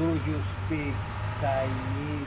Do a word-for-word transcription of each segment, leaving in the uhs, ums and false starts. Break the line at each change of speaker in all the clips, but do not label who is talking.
do you speak Chinese?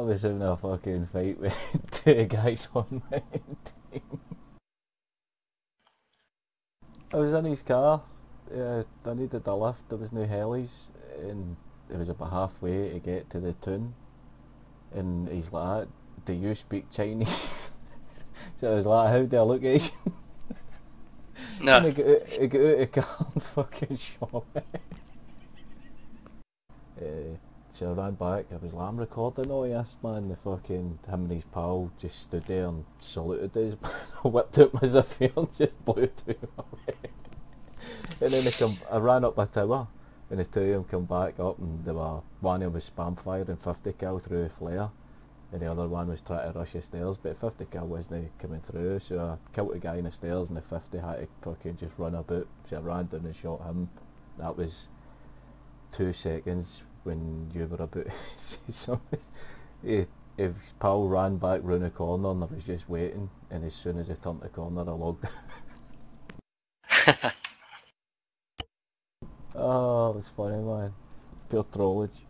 was having a fucking fight with two guys on my team. I was in his car, uh, I needed a lift, there was no helis, and it was about halfway to get to the town, and he's like, do you speak Chinese? So I was like, how do I look at you?
No.
And he got, out, he got out of the car and fucking shot me. uh, so I ran back, I was like, I'm recording all this, man. The fucking, him and his pal just stood there and saluted us. I whipped out my zipper and just blew it to him away. And then they come, I ran up my tower, and the two of them come back up, and they were, one of them was spam firing fifty cal through a flare, and the other one was trying to rush the stairs, but fifty cal wasn't coming through, so I killed the guy in the stairs, and the fifty had to fucking just run about, so I ran down and shot him. That was two seconds when you were about to say something. He, his pal ran back round the corner, and I was just waiting, and as soon as he turned the corner, I logged. Oh, it was funny, man. Pure trollage.